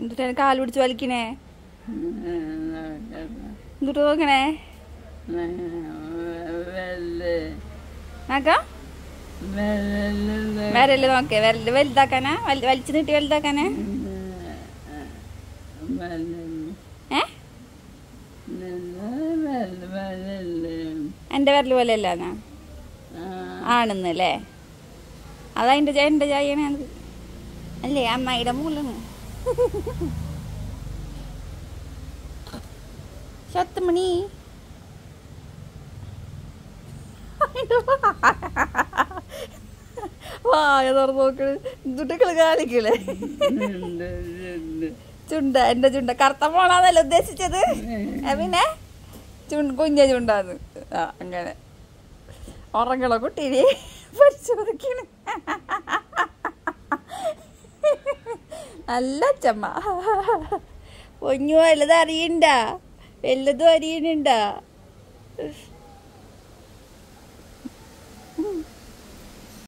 എന്നിട്ടാണ് കാല് പിടിച്ച് വലിക്കണേ? എന്നിട്ട് നോക്കണേ നോക്കാം. വിരല് നോക്കേ, വിരല് വലുതാക്കാനാ? വലിച്ചു നീട്ടി വലുതാക്കാനാ? എന്റെ വിരല് പോലെ അല്ലാന്നാ ആണെന്നല്ലേ? അതതിന്റെ എന്റെ ചായണ അല്ലേ? അമ്മായിയുടെ മൂലാണ്. ശത്തമണി വായ തുറന്ന് നോക്കണ്. ചുണ്ടക്കള് കാലിക്കളെ ചുണ്ട, എന്റെ ചുണ്ട കറുത്ത മോളാന്നല്ല ഉദ്ദേശിച്ചത്. പിന്നെ കുഞ്ഞ ചുണ്ടാന്ന്. ആ അങ്ങനെ ഉറങ്ങളോ കുട്ടീനെ പരിശോധിക്കണ്. നല്ല അച്ചമ്മ. പൊന്നു വല്ലതും അറിയണ്ട, വല്ലതും അറിയണുണ്ടാ?